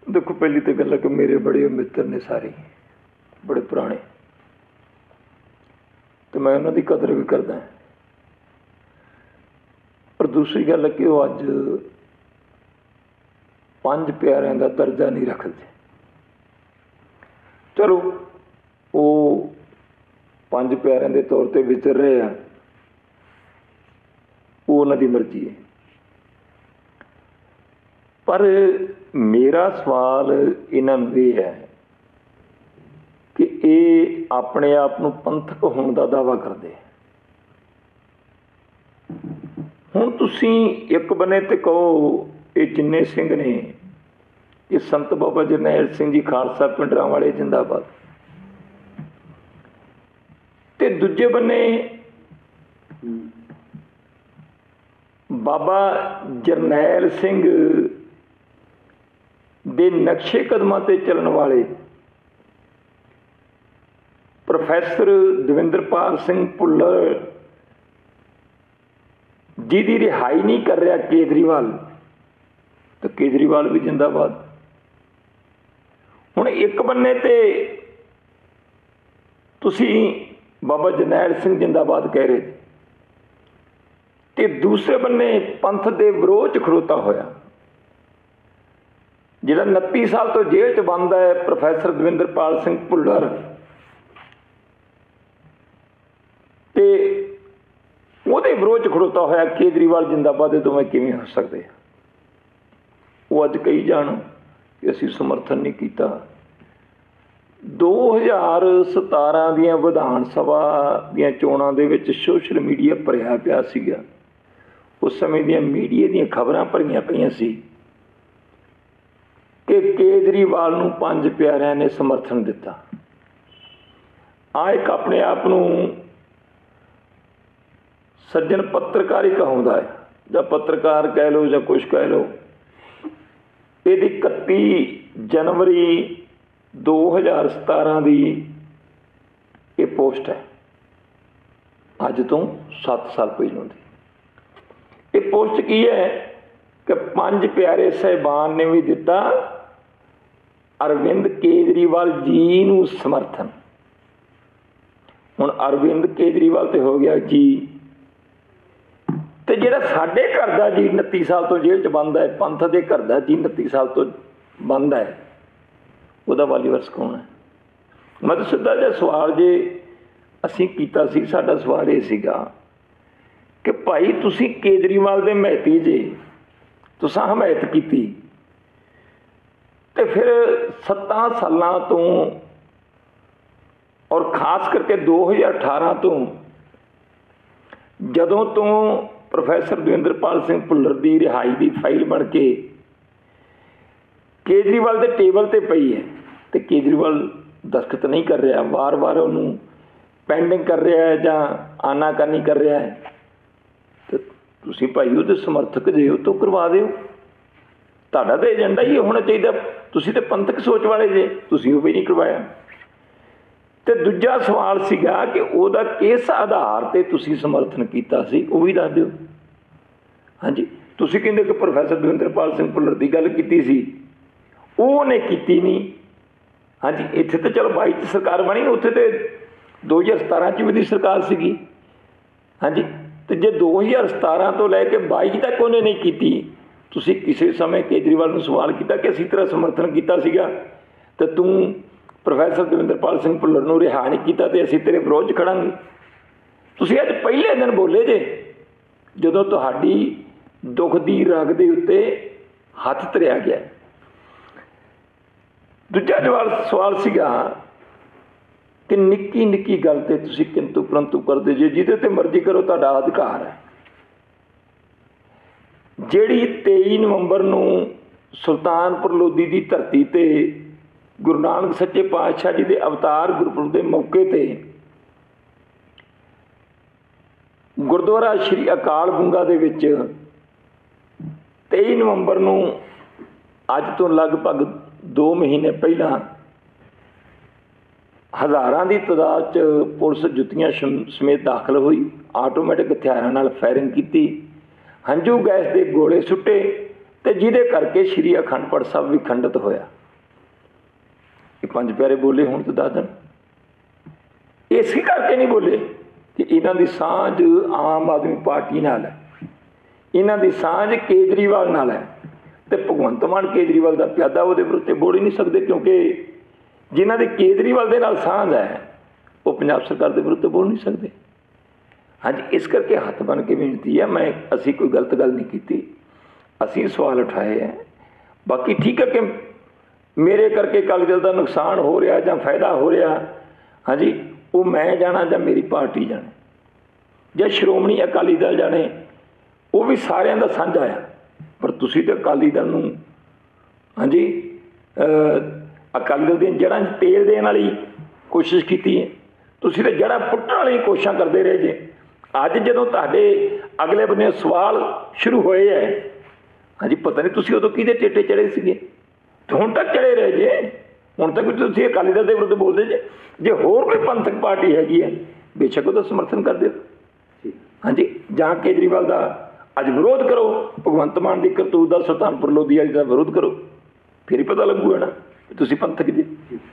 देखो पहली तो गल है कि मेरे बड़े मित्र ने सारे बड़े पुराने, तो मैं उन्होंने कदर भी करदा। पर दूसरी गल है कि वो अज 5 प्यारिਆਂ का दर्जा नहीं रखते। चलो वो 5 प्यारिਆਂ के तौर पर विचर रहे हैं, वो उन्होंने मर्जी है। पर मेरा सवाल इन्हों ये है कि ये अपने आप को पंथक होने का दावा करते। हुण तुसीं एक बने तो कहो ये जिन्ने सिंह ने, ये संत बाबा जरनैल सिंह जी खालसा पिंडरांवाले जिंदाबाद, ते दूजे बने बाबा जरनैल सिंह दे नक्शे कदमां ते चलण वाले प्रोफैसर दविंद्रपाल सिंह भुल्लर जिहदी रिहाई नहीं कर रहा केजरीवाल, तो केजरीवाल भी जिंदाबाद। हुण एक बन्ने ते तुसीं बाबा जरनैल सिंह जिंदाबाद कह रहे, ते दूसरे बन्ने पंथ दे विरोध च खड़ोता होया जिहड़ा 29 साल तो जेल च बंद है प्रोफैसर दविंद्रपाल सिंह भुल्लर, ते ਉਹਦੇ ਵਿਰੋਧ 'ਚ ਖੜੋਤਾ ਹੋਇਆ केजरीवाल जिंदाबाद। ਇਹ ਦੋਵੇਂ ਕਿਵੇਂ ਹੋ ਸਕਦੇ? ਉਹ ਅੱਜ ਕਹੀ ਜਾਣ ਕਿ ਅਸੀਂ ਸਮਰਥਨ ਨਹੀਂ ਕੀਤਾ। 2017 ਦੀਆਂ ਵਿਧਾਨ ਸਭਾ ਦੀਆਂ ਚੋਣਾਂ ਦੇ ਵਿੱਚ ਸੋਸ਼ਲ ਮੀਡੀਆ ਭਰਿਆ ਪਿਆ ਸੀਗਾ। ਉਸ ਸਮੇਂ ਦੀਆਂ ਮੀਡੀਆ ਦੀਆਂ ਖਬਰਾਂ ਭਰੀਆਂ ਪਈਆਂ ਸੀ ਕਿ केजरीवाल ਨੂੰ 5 ਪਿਆਰਿਆਂ ਨੇ ਸਮਰਥਨ ਦਿੱਤਾ। ਆ ਇੱਕ ਆਪਣੇ ਆਪ ਨੂੰ सज्जन पत्रकारी कहूँदा है, ਜਾਂ पत्रकार कह लो ਜਾਂ कुछ कह लो। ਇਹਦੀ 31 जनवरी 2017 ਦੀ ਇਹ पोस्ट है, अज तो 7 साल पहलों ਦੀ। ਇਹ पोस्ट की है कि 5 प्यारे साहिबान ने भी दिता अरविंद केजरीवाल जी नूं समर्थन। हुण अरविंद केजरीवाल तो हो गया जी, तो जिहड़ा साडे घर दा जी 29 साल तो जेल च बंद है, पंथ दे घर दा जी 29 साल तो बंद है, उहदा वालीवारस कौन है? मैं तो सीधा जिहा सवाल जे असीं कीता सी, साडा सवाल ये सीगा कि भाई तुसीं केजरीवाल दे महती जे, तुसां हमायत कीती, ते फिर 7 सालां तो और खास करके 2018 तो जदों तो प्रोफैसर दविंद्रपाल सिंह भुल्लर की रिहाई की फाइल बन के केजरीवाल के टेबल पर पई है, तो केजरीवाल दस्तखत नहीं कर रहा, बार बार उन्होंने पेंडिंग कर रहा है जां आनाकानी कर रहा है, तो तुसीं भाई उहदे समर्थक जे हो तो करवा दिओ। तुहाडा तो एजेंडा ही होना चाहिए, तुसीं तो पंथक सोच वाले जे, तुसीं वो भी नहीं करवाया। तो दूजा सवाल सीगा कि उहदा किस आधार ते तुसीं समर्थन कीता सी, वो भी दस दिओ। हाँ जी, तुसीं कहंदे कि प्रोफैसर दविंद्रपाल सिंह भुल्लर की गल कीती सी, उहने कीती नहीं। हाँ जी, इत्थे तो चलो 22 सरकार बनी, उत्थे तो 2017 च भी दी सरकार सीगी। हाँ जी, तो जे 2017 तो लैके 22 तक उन्हें नहीं कीती, तुसीं किसी समय केजरीवाल नूं सवाल किया कि इसी तरह समर्थन किया सीगा, तो तू प्रोफैसर दविंद्रपाल सिंह भुल्लर नूं रिहा नहीं किया तो असीं तेरे विरोध खड़ांगे। तुसीं अज पहले दिन बोले जे जदों तुहाडी दुख दी रग दे उत्ते हथ धरिया गया। दूजा सवाल सीगा कि निक्की निक्की गल ते तुसीं किंतु परंतु करदे जे, जिहदे ते मर्जी करो तुहाडा अधिकार है। जिहड़ी 23 नवंबर नूं सुल्तानपुर लोधी की धरती ते गुरु नानक सच्चे पातशाह जी के अवतार गुरपुरब के मौके पर गुरुद्वारा श्री अकाल बुंगा दे विच 23 नवंबर नूं अज तो लगभग 2 महीने पहला हज़ारां की तादाद च पुलिस जुत्तियां समेत दाखिल हुई, आटोमैटिक हथियारां नाल फायरिंग की, हंझू गैस के गोले सुट्टे, तो जिहदे करके श्री अखंड पाठ साहब भी खंडित होया। पंज प्यारे बोले होण तो दस दिन, इसे करके नहीं बोले कि इन्हां दी सांझ आम आदमी पार्टी नाल है, इन्हां दी सांझ केजरीवाल नाल है, तो भगवंत मान केजरीवाल का प्यादा वो विरुद्ध बोल ही नहीं सकते, क्योंकि जिन्हां दे केजरीवाल दे नाल सांझ है वो पंजाब सरकार के विरुद्ध बोल नहीं सकते। हाँ जी, इस करके हथ बन के बेनती है, मैं असी कोई गलत गल नहीं की, असी सवाल उठाए हैं। बाकी ठीक है कि मेरे करके अकाली दल का नुकसान हो रहा या फायदा हो रहा, हाँ जी, वो मैं जाना या मेरी पार्टी जाने या श्रोमणी अकाली दल जाने, वो भी सारिਆਂ ਦਾ ਸਾਂਝਾ आ। पर तुसी तो अकाली दल नूं, हाँ जी, अकाली दल दी जड़ां 'च तेल देण वाली कोशिश की है, तुसी तो जड़ा पुट्टण वाली कोशिशां करते रहे जे। अज जदों तुहाडे अगले बन्ने सवाल शुरू होए है, हाँ जी, पता नहीं तुसी उदों किहदे टेटे चढ़े सीगे, तो हुण तक चढ़े रहे जे, हुण तक भी तुसी अकाली दल के विरुद्ध बोलते जे। जे होर कोई पंथक पार्टी हैगी है बेशक उसका समर्थन कर दो, हाँ जी, जां केजरीवाल का अज विरोध करो, भगवंत मान की करतूत का सुल्तानपुर लोधी वाली का विरोध करो, फिर ही पता लगूगा ना तुसी पंथक जी।